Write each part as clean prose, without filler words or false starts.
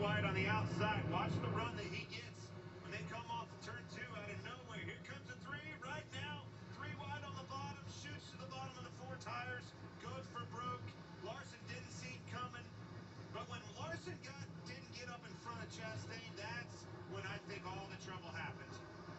wide on the outside. Watch the run that he gets when they come off of turn 2 out of nowhere. Here comes a 3 right now. 3 wide on the bottom. Shoots to the bottom of the 4 tires. Goes for broke. Larson didn't see it coming. But when Larson didn't get up in front of Chastain, that's when I think all the trouble happened.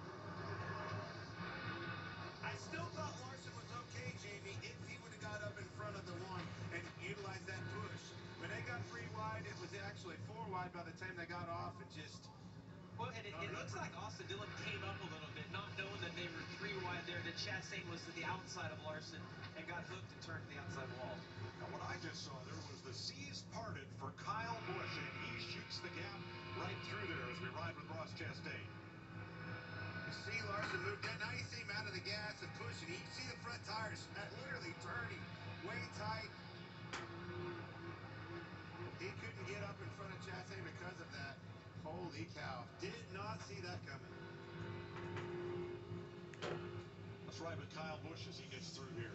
I still thought Larson was okay, Jamie, if he would have got up in front of the one and utilized that push. When they got 3 wide, it was actually 4 wide by the time they got off. It just... Well, and it looks like Austin Dillon came up a little bit, not knowing that they were 3 wide there, that Chastain was to the outside of Larson and got hooked and turned to the outside wall. Now, what I just saw there was the seas parted for Kyle Busch, and he shoots the gap right through there as we ride with Ross Chastain. You see Larson move down. Now you see him out of the gas and pushing. You see the front tires literally turning way tight. He couldn't get up in front of Chastain because of that. Holy cow. Did not see that coming. Let's ride with Kyle Busch as he gets through here.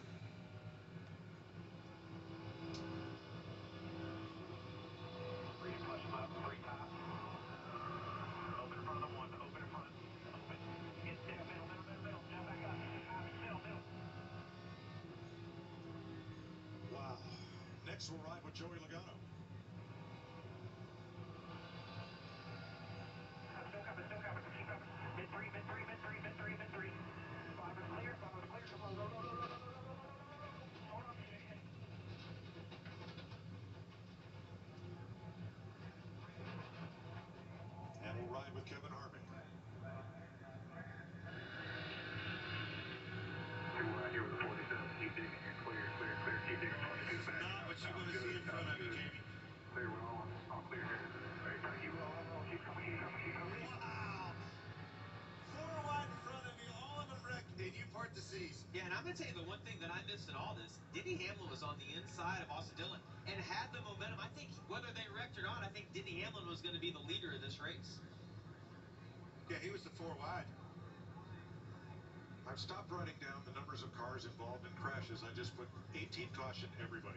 Push him up, 3 top. Open in front of the 1, open in front. Open. Get middle. Jump back up. Middle. Wow. Next we'll ride with Joey Logano. Still coming. Keep coming. Mid 3. 5 is clear. Come on, go. Hold on. And we'll ride with Kevin Harvick. Here with the 47. Keep digging here. Clear. Keep digging. 22 back. Not what you're going to see in front of you, Jamie. Clear. We're all clear here. Right, keep rolling. Keep coming. Wow. 4 wide in front of you. All of them wrecked. And you part the seas. Yeah, and I'm going to tell you the one thing that I missed in all this, Denny Hamlin was on the inside of Austin Dillon and had the momentum. I think whether they wrecked or not, I think Denny Hamlin was going to be the leader of this race. Yeah, he was the 4 wide. I've stopped writing down the numbers of cars involved in crashes. I just put 18 caution everybody.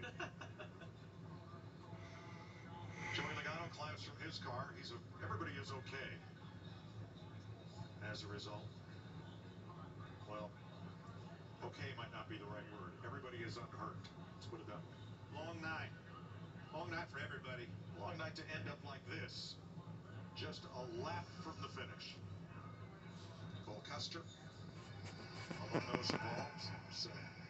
Joey Logano climbs from his car. Everybody is okay. As a result, well, okay might not be the right word. Everybody is unhurt. Let's put it that way. Long night. Long night for everybody. Long night to end up like this. Just a lap from the finish. Cole Custer among those involved. So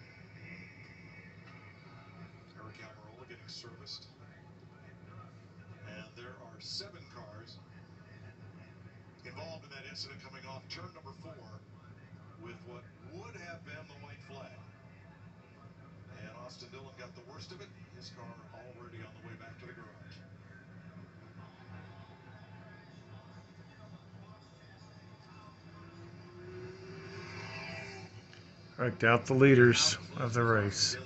Eric Almirola getting serviced. And there are 7 cars involved in that incident coming off turn number 4 with what would have been the white flag. And Austin Dillon got the worst of it. His car already on the way back to the garage. Wrecked out the leaders of the race.